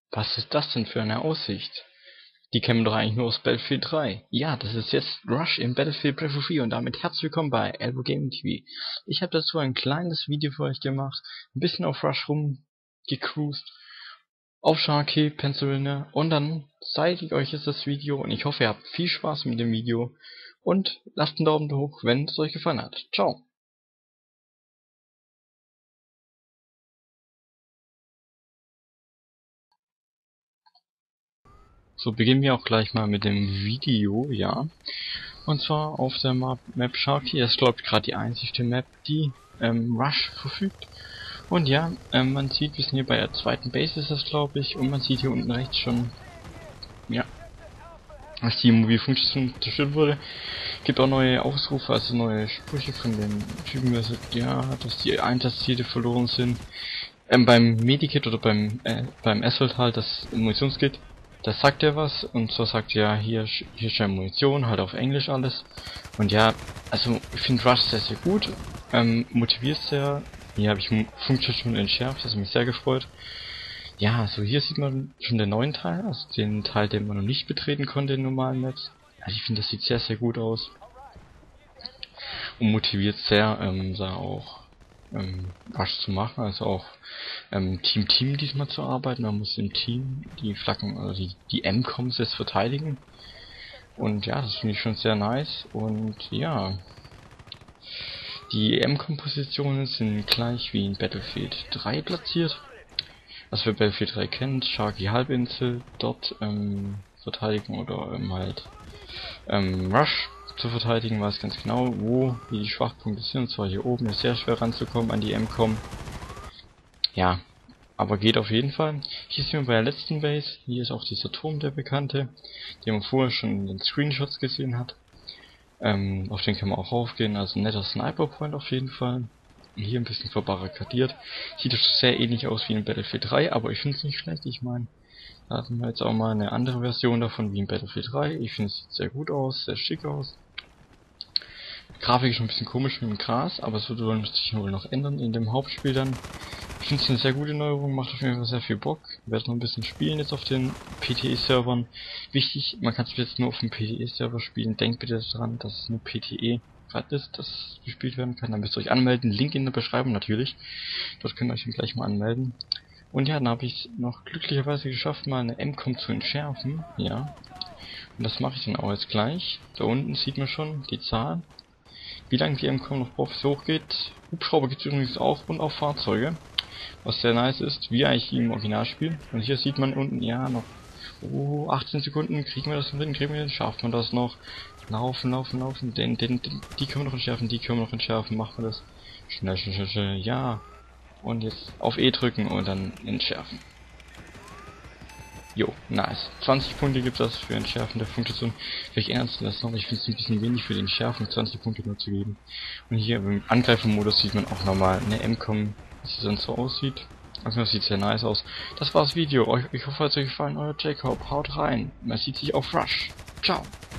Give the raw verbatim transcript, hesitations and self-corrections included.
Was ist das denn für eine Aussicht? Die kennen wir doch eigentlich nur aus Battlefield drei. Ja, das ist jetzt Rush im Battlefield Brave vier und damit herzlich willkommen bei Elbow Gaming T V. Ich habe dazu ein kleines Video für euch gemacht, ein bisschen auf Rush rumgecruised, auf Sharkey, Pennsylvania, und dann zeige ich euch jetzt das Video und ich hoffe, ihr habt viel Spaß mit dem Video und lasst einen Daumen hoch, wenn es euch gefallen hat. Ciao! So, beginnen wir auch gleich mal mit dem Video, ja. Und zwar auf der Map, Map Sharkey, das ist glaube ich gerade die einzige Map, die ähm, Rush verfügt. Und ja, ähm, man sieht, wir sind hier bei der zweiten Base, ist das glaube ich, und man sieht hier unten rechts schon, ja, als die Mobilfunktion zerstört wurde. Gibt auch neue Ausrufe, also neue Sprüche von den Typen, also, ja, dass die Einsatzziele verloren sind. Ähm, beim Medikit oder beim äh, beim Assault halt, das Munitionskit, da sagt er was, und so sagt er, hier hier scheint Munition, halt auf Englisch alles. Und ja, also ich finde Rush sehr sehr gut, ähm, motiviert sehr. Hier habe ich Funktion schon entschärft, das hat mich sehr gefreut. Ja, also hier sieht man schon den neuen Teil, also den Teil, den man noch nicht betreten konnte in normalen Maps. Also ich finde, das sieht sehr sehr gut aus und motiviert sehr, ähm, da auch ähm, Rush zu machen, also auch ähm, Team Team diesmal zu arbeiten. Man muss im Team die Flaggen, also die, die M-Coms jetzt verteidigen. Und ja, das finde ich schon sehr nice. Und ja, die M-Com-Positionen sind gleich wie in Battlefield drei platziert. Was wir Battlefield drei kennt, Sharkey Halbinsel, dort ähm, verteidigen oder ähm, halt ähm, Rush zu verteidigen, weiß ganz genau, wo wie die Schwachpunkte sind. Und zwar hier oben ist sehr schwer ranzukommen an die M-Com. Ja, aber geht auf jeden Fall. Hier sind wir bei der letzten Base. Hier ist auch dieser Turm, der bekannte, den man vorher schon in den Screenshots gesehen hat. Ähm, auf den kann man auch raufgehen, also ein netter Sniper Point auf jeden Fall. Hier ein bisschen verbarrikadiert. Sieht sehr ähnlich aus wie in Battlefield drei, aber ich finde es nicht schlecht. Ich meine, da hatten wir jetzt auch mal eine andere Version davon wie in Battlefield drei. Ich finde, es sieht sehr gut aus, sehr schick aus. Grafik ist schon ein bisschen komisch mit dem Gras, aber es wird wohl sich wohl noch ändern in dem Hauptspiel dann. Ich finde es eine sehr gute Neuerung, macht auf jeden Fall sehr viel Bock. Ich werde noch ein bisschen spielen jetzt auf den P T E-Servern. Wichtig, man kann es jetzt nur auf dem P T E-Server spielen. Denkt bitte daran, dass es nur P T E gerade ist, das gespielt werden kann. Dann müsst ihr euch anmelden. Link in der Beschreibung natürlich. Dort könnt ihr euch dann gleich mal anmelden. Und ja, dann habe ich es noch glücklicherweise geschafft, mal eine M-Com zu entschärfen. Ja. Und das mache ich dann auch jetzt gleich. Da unten sieht man schon die Zahl. Wie lange die M-Com noch Profis hochgeht. Hubschrauber gibt es übrigens auch und auch Fahrzeuge. Was sehr nice ist, wie eigentlich im Originalspiel. Und hier sieht man unten, ja, noch oh, achtzehn Sekunden, kriegen wir das hin, kriegen wir das, schafft man das noch. Laufen, laufen, laufen, den, den, den, die können wir noch entschärfen, die können wir noch entschärfen, machen wir das. Schnell, schnell, schnell, schnell, ja. Und jetzt auf E drücken und dann entschärfen. Jo, nice. zwanzig Punkte gibt das für Entschärfen der Funktion. Vielleicht ernst das noch, ich finde es ein bisschen wenig für den Schärfen, zwanzig Punkte nur zu geben. Und hier im Angreifermodus sieht man auch nochmal eine M-Com, wie sie sonst so aussieht. Also das sieht sehr nice aus. Das war's Video. Ich hoffe, es hat euch gefallen. Euer Jacob. Haut rein. Man sieht sich auf Rush. Ciao.